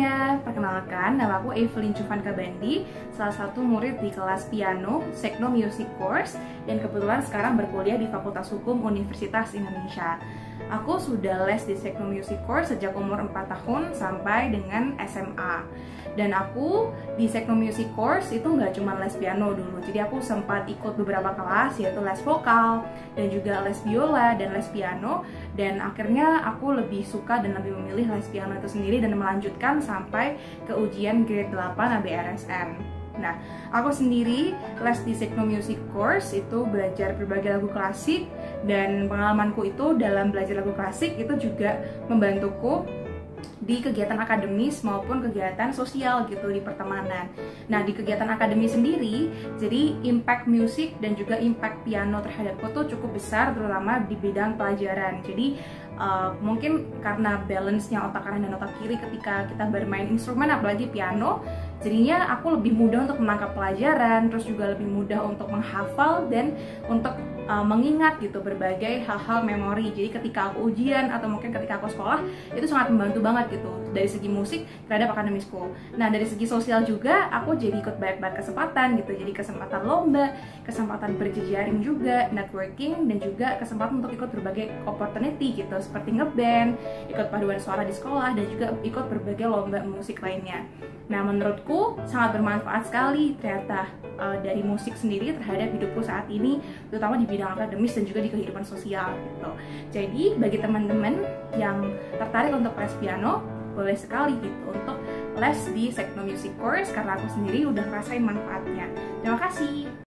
semuanya, perkenalkan nama aku Evelyn Cufanka Bandi, salah satu murid di kelas piano Sekno Music Course dan kebetulan sekarang berkuliah di Fakultas Hukum Universitas Indonesia. Aku sudah les di Sekno Music Course sejak umur 4 tahun sampai dengan SMA. Dan aku di Sekno Music Course itu nggak cuma les piano dulu, jadi aku sempat ikut beberapa kelas yaitu les vokal dan juga les biola dan les piano. Dan akhirnya aku lebih suka dan lebih memilih les piano itu sendiri dan melanjutkan sampai ke ujian grade 8 ABRSM. Nah, aku sendiri les di Sekno Music Course itu belajar berbagai lagu klasik, dan pengalamanku itu dalam belajar lagu klasik itu juga membantuku di kegiatan akademis maupun kegiatan sosial gitu di pertemanan. Nah, di kegiatan akademis sendiri, jadi impact musik dan juga impact piano terhadapku tuh cukup besar, terutama di bidang pelajaran. Jadi mungkin karena balance-nya otak kanan dan otak kiri ketika kita bermain instrumen, apalagi piano, jadinya aku lebih mudah untuk menangkap pelajaran, terus juga lebih mudah untuk menghafal dan untuk mengingat gitu berbagai hal-hal memori. Jadi ketika aku ujian atau mungkin ketika aku sekolah, itu sangat membantu banget gitu dari segi musik terhadap akademisku. Nah, dari segi sosial juga aku jadi ikut banyak kesempatan gitu. Jadi kesempatan lomba, kesempatan berjejaring juga, networking, dan juga kesempatan untuk ikut berbagai opportunity gitu, seperti ngeband, ikut paduan suara di sekolah, dan juga ikut berbagai lomba musik lainnya. Nah, menurutku sangat bermanfaat sekali ternyata dari musik sendiri terhadap hidupku saat ini, terutama di bidang akademis dan juga di kehidupan sosial gitu. Jadi bagi teman-teman yang tertarik untuk les piano, boleh sekali gitu untuk les di Sekno Music Course, karena aku sendiri udah ngerasain manfaatnya. Terima kasih.